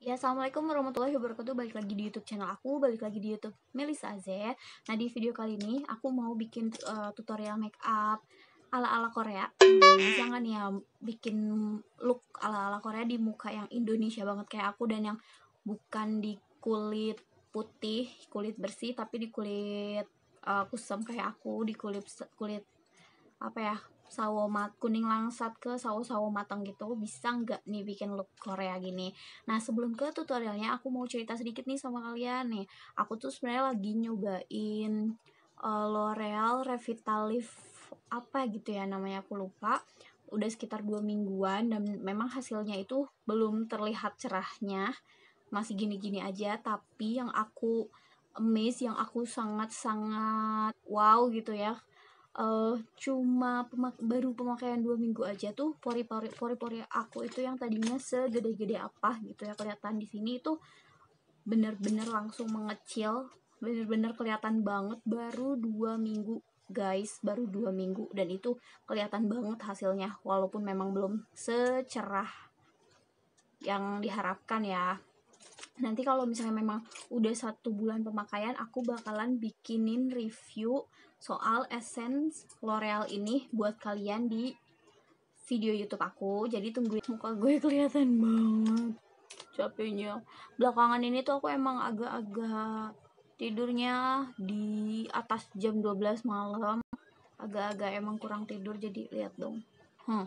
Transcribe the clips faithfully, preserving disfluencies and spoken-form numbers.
Ya, assalamualaikum warahmatullahi wabarakatuh. Balik lagi di YouTube channel aku, balik lagi di YouTube Melisa Z. Nah, di video kali ini aku mau bikin uh, tutorial make up ala-ala Korea. Hmm, bisa nggak nih ya bikin look ala-ala Korea di muka yang Indonesia banget kayak aku, dan yang bukan di kulit putih, kulit bersih, tapi di kulit uh, kusam kayak aku, di kulit kulit apa ya, sawo mat kuning langsat ke sawo-sawo matang gitu. Bisa nggak nih bikin look Korea gini? Nah, sebelum ke tutorialnya aku mau cerita sedikit nih sama kalian nih. Aku tuh sebenarnya lagi nyobain uh, L'Oreal Revitalift apa gitu ya namanya, aku lupa. Udah sekitar dua mingguan dan memang hasilnya itu belum terlihat cerahnya, masih gini-gini aja. Tapi yang aku amazed, yang aku sangat-sangat wow gitu ya, uh, cuma pemak baru pemakaian dua minggu aja tuh pori-pori pori-pori aku itu yang tadinya segede-gede apa gitu ya, kelihatan di sini itu bener-bener langsung mengecil, bener-bener kelihatan banget. Baru dua minggu guys, baru dua minggu dan itu kelihatan banget hasilnya, walaupun memang belum secerah yang diharapkan ya. Nanti kalau misalnya memang udah satu bulan pemakaian, aku bakalan bikinin review soal essence L'Oreal ini buat kalian di video YouTube aku. Jadi tungguin. Muka gue kelihatan banget capeknya. Belakangan ini tuh aku emang agak-agak tidurnya di atas jam dua belas malam. Agak-agak emang kurang tidur, jadi lihat dong. Hmm.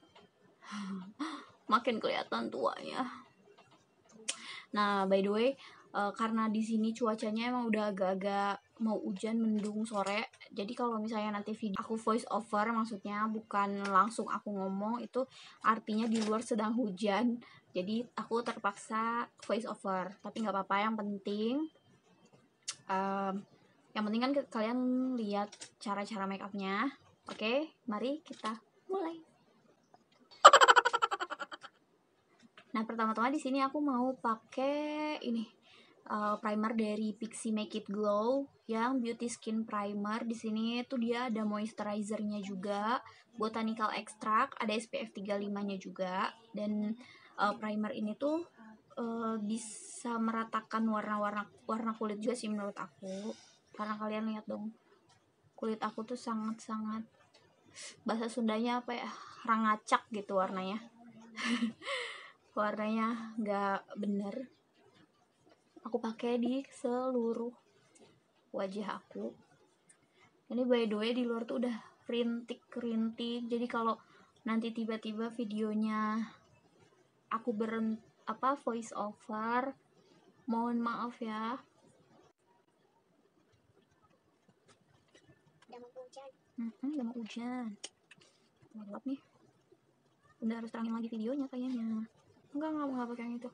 Makin kelihatan tuanya. Nah, by the way, uh, karena di sini cuacanya emang udah agak-agak mau hujan, mendung sore. Jadi kalau misalnya nanti video aku voice over, maksudnya bukan langsung aku ngomong, itu artinya di luar sedang hujan. Jadi aku terpaksa voice over. Tapi nggak apa-apa, yang penting um, yang penting kan kalian lihat cara-cara make upnya. Oke, mari kita mulai. Nah, pertama-tama di sini aku mau pakai ini uh, primer dari Pixi Make It Glow yang Beauty Skin Primer. Di sini tuh dia ada moisturizer-nya juga, botanical extract, ada S P F tiga puluh lima-nya juga, dan uh, primer ini tuh uh, bisa meratakan warna-warna warna kulit juga sih menurut aku. Karena kalian lihat dong, kulit aku tuh sangat-sangat, bahasa Sundanya apa ya, rangacak gitu warnanya. Warnanya nggak bener. Aku pakai di seluruh wajah aku. Ini by the way di luar tuh udah rintik-rintik. Jadi kalau nanti tiba-tiba videonya aku berhenti apa voice over, mohon maaf ya. Udah mau hujan. Hmm, udah mau hujan. Gelap nih. Udah harus terangin lagi videonya kayaknya. Enggak, enggak, enggak pakai yang itu.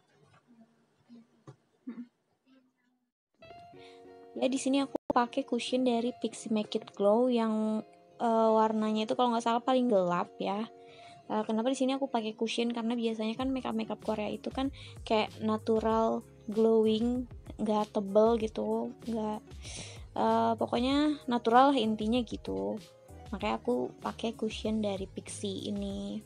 Ya, di sini aku pakai cushion dari Pixi Make It Glow yang uh, warnanya itu kalau nggak salah paling gelap ya. Uh, kenapa di sini aku pakai cushion? Karena biasanya kan makeup makeup Korea itu kan kayak natural glowing, nggak tebel gitu, nggak uh, pokoknya natural lah intinya gitu. Makanya aku pakai cushion dari Pixi ini.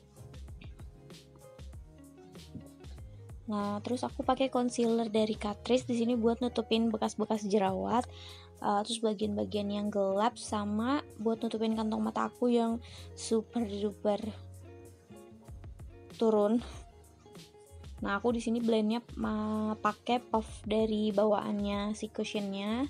Nah, terus aku pakai concealer dari Catrice di sini buat nutupin bekas-bekas jerawat, uh, terus bagian-bagian yang gelap, sama buat nutupin kantong mata aku yang super duper turun. Nah, aku di sini blendnya uh, pakai puff dari bawaannya si cushionnya.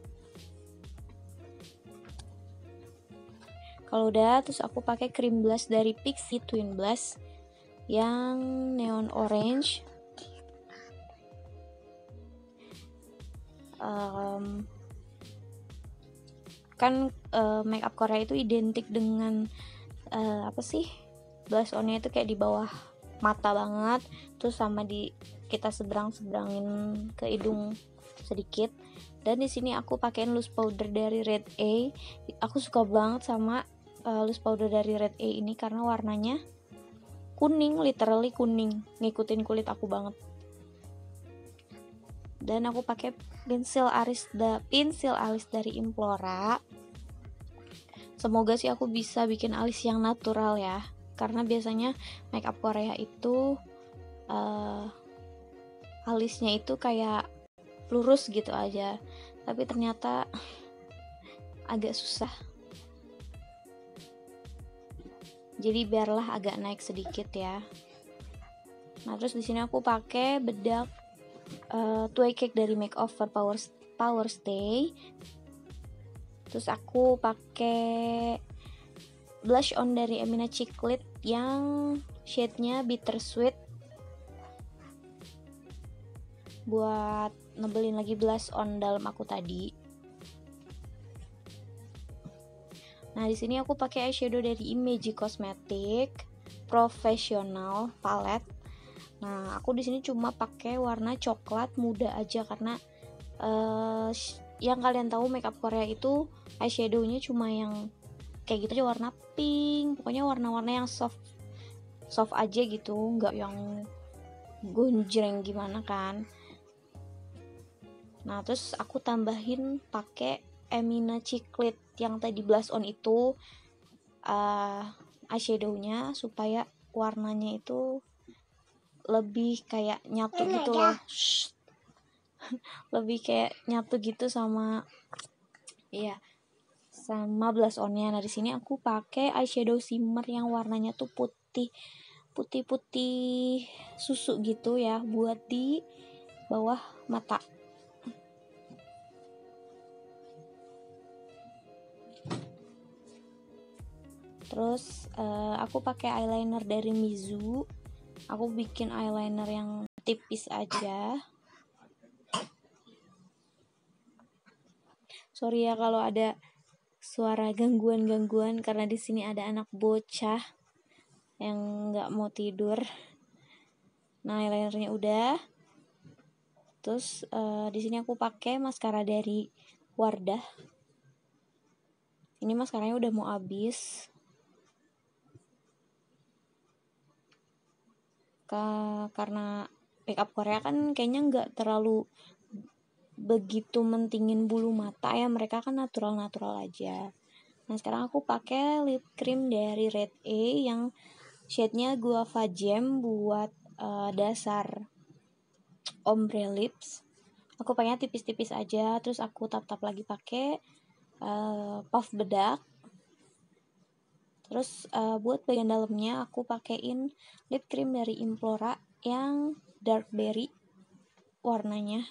Kalau udah, terus aku pakai cream blush dari Pixi Twin Blush yang neon orange. Um, kan uh, makeup Korea itu identik dengan uh, apa sih, blush onnya itu kayak di bawah mata banget, terus sama di kita seberang-seberangin ke hidung sedikit. Dan di sini aku pakein loose powder dari Red A. Aku suka banget sama uh, loose powder dari Red A ini karena warnanya kuning, literally kuning, ngikutin kulit aku banget. Dan aku pakai pensil alis da pensil alis dari Implora. Semoga sih aku bisa bikin alis yang natural ya, karena biasanya makeup Korea itu uh, alisnya itu kayak lurus gitu aja, tapi ternyata agak susah. Jadi biarlah agak naik sedikit ya. Nah, terus di sini aku pakai bedak uh, Tway Cake dari Makeover Power Power Stay. Terus aku pakai blush on dari Emina Chiclet yang shade-nya Bittersweet buat nebelin lagi blush on dalam aku tadi. Nah, di sini aku pakai eyeshadow dari Imagy Cosmetic Professional Palette. Nah, aku di sini cuma pakai warna coklat muda aja karena uh, yang kalian tahu makeup Korea itu eyeshadow-nya cuma yang kayak gitu aja, warna pink, pokoknya warna-warna yang soft soft aja gitu, nggak yang gonjreng gimana kan. Nah, terus aku tambahin pakai Emina Chiclet yang tadi blush on itu uh, eyeshadow-nya supaya warnanya itu lebih kayak nyatu gitu loh. Lebih kayak nyatu gitu sama iya sama blush on-nya. Nah, di sini aku pakai eyeshadow shimmer yang warnanya tuh putih putih-putih susu gitu ya, buat di bawah mata. Terus uh, aku pakai eyeliner dari Mizu. Aku bikin eyeliner yang tipis aja. Sorry ya kalau ada suara gangguan-gangguan karena di sini ada anak bocah yang nggak mau tidur. Nah, eyelinernya udah. Terus uh, di sini aku pakai maskara dari Wardah. Ini maskaranya udah mau habis. Ka karena makeup Korea kan kayaknya nggak terlalu begitu mentingin bulu mata ya, mereka kan natural-natural aja. Nah, sekarang aku pakai lip cream dari Red A yang shade-nya Guava Jam buat uh, dasar ombre lips. Aku pakainya tipis-tipis aja, terus aku tap-tap lagi pakai uh, puff bedak. Terus uh, buat bagian dalamnya aku pakein lip cream dari Implora yang dark berry warnanya.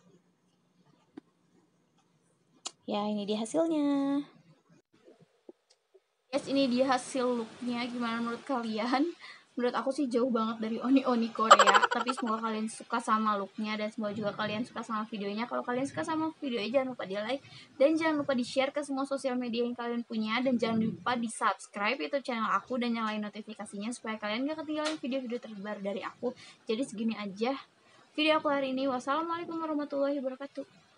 Ya, ini dia hasilnya. Yes, ini dia hasil looknya. Gimana menurut kalian? Menurut aku sih jauh banget dari oni-oni Korea. Tapi semoga kalian suka sama looknya dan semoga juga kalian suka sama videonya. Kalau kalian suka sama videonya, jangan lupa di like dan jangan lupa di share ke semua sosial media yang kalian punya, dan jangan lupa di subscribe itu channel aku dan nyalain notifikasinya supaya kalian gak ketinggalan video-video terbaru dari aku. Jadi segini aja video aku hari ini. Wassalamualaikum warahmatullahi wabarakatuh.